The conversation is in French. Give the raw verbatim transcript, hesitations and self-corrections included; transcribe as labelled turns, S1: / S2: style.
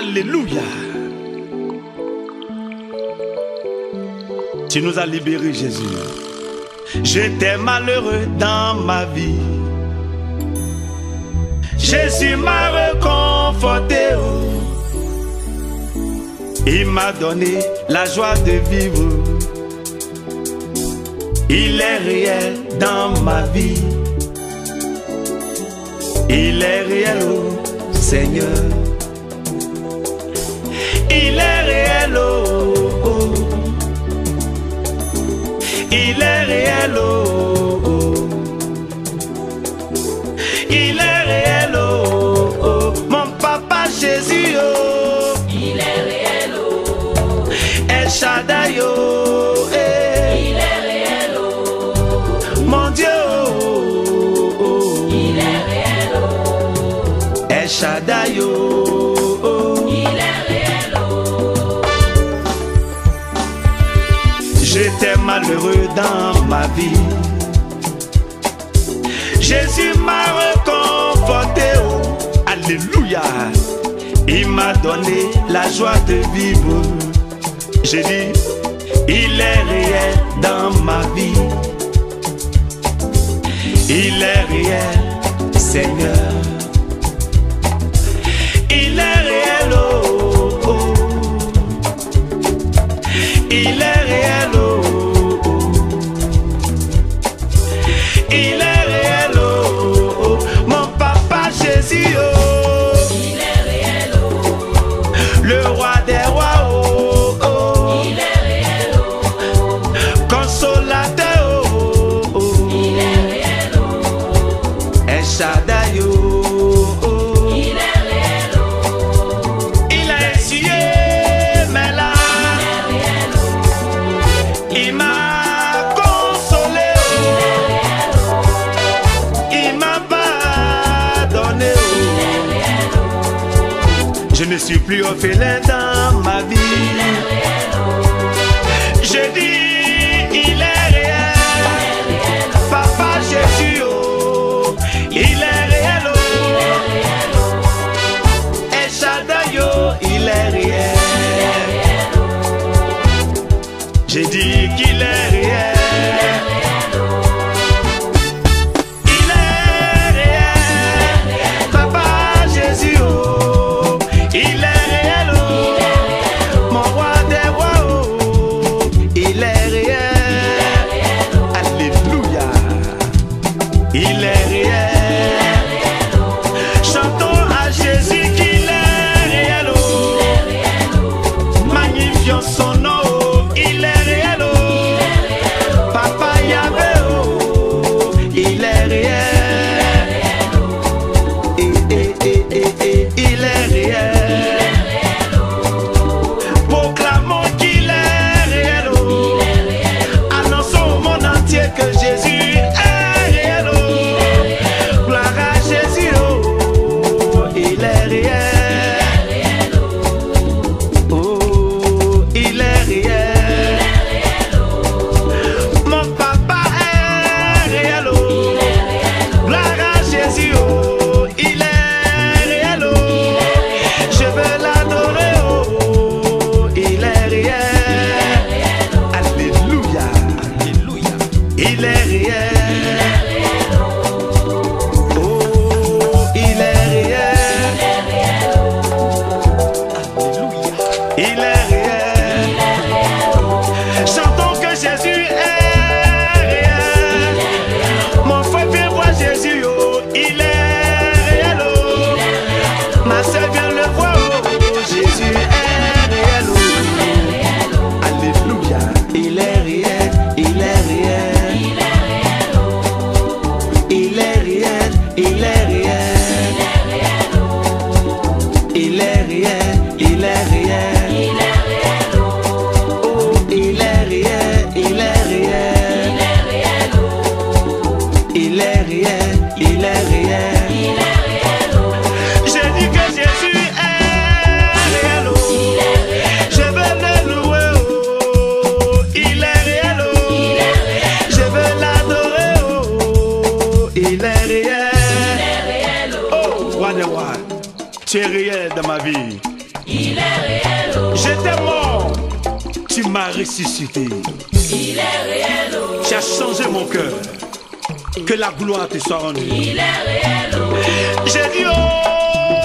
S1: Alléluia. Tu nous as libérés, Jésus. J'étais malheureux dans ma vie. Jésus m'a réconforté. Il m'a donné la joie de vivre. Il est réel dans ma vie. Il est réel, oh Seigneur. Il est réel, oh, oh. Il est réel, oh, oh. Il est réel, oh, oh. Mon papa Jésus, oh.
S2: Il est réel, oh.
S1: El Shaddai, oh, eh.
S2: Il est réel, oh.
S1: Mon Dieu, oh, oh.
S2: Il est réel, oh.
S1: El Shaddai, oh, oh.
S2: Il est réel, oh.
S1: J'étais malheureux dans ma vie. Jésus m'a réconforté, oh. Alléluia. Il m'a donné la joie de vivre. J'ai dit, il est réel dans ma vie. Il est réel, Seigneur. Il est réel, oh, oh. Il est réel, oh, oh. Il est réel, oh, oh. Mon papa Jésus, oh.
S2: Il est réel, oh.
S1: Le roi des rois, oh, oh.
S2: Il est réel, oh.
S1: Consolateur, oh, oh.
S2: Il est réel, oh.
S1: El Shaddai, oh, oh.
S2: Il est réel, oh.
S1: Il a essuyé mes larmes.
S2: Il est réel, oh.
S1: Il m'a consolé,
S2: Il est réel, oh.
S1: il m'a pardonné.
S2: Il est réel, oh.
S1: Je ne suis plus orphelin dans ma vie.
S2: Il est réel, oh.
S1: Je dis, il est réel.
S2: Il est réel, oh.
S1: Papa Jésus, oh, il est réel.
S2: Il est
S1: Oh.
S2: réel, oh.
S1: El Shaddai, oh, il est
S2: Il est
S1: réel.
S2: réel, oh.
S1: J'ai dit qu'il est réel.
S2: Il est réel, oh.
S1: Il est réel. Papa Jésus, oh, il est réel. Oh. Mon roi des rois, oh, il est réel. Alléluia. Il est réel. Chantons à Jésus qu'il est réel. Oh. Magnifions son nom. Oh. Il est réel. Oh. Papa Yahvé, oh, il est réel. Et, et, et, et, et, il est réel. Proclamons qu'il est réel. Oh. Annonçons au monde entier que Jésus est réel. Oh. Gloire à Jésus. Oh. Il est réel. Oh. Il est réel. Mon papa est réel. Oh. Gloire à Jésus. Oh. Il est réel. Oh. Je veux l'adorer. Oh. Il est réel. Alléluia. Alléluia. Il est réel. Oh. Il est réel. Alléluia. Il est réel. Chantons que Jésus est réel. Mon frère, viens voir Jésus. Oh. Il est réel. Oh. Ma soeur, viens le voir. Oh. Jésus est réel. Oh. Alléluia. Il est réel. Il est réel. Il est réel. Il est réel. Il est réel. Il est réel. Oh, il est réel. Il est réel. Il est réel. Il est réel. Je dis que Jésus est réel. Oh. Je veux le louer. Oh. Il est réel. Oh. Je veux l'adorer. Oh. Il est réel. Oh, roi des rois, tu es réel dans ma vie.
S2: Il est réel, oh.
S1: J'étais mort, tu m'as ressuscité.
S2: Il est réel, oh.
S1: Tu as changé mon cœur. Que la gloire te soit rendue.
S2: Il est réel, oh.
S1: J'ai dit oh.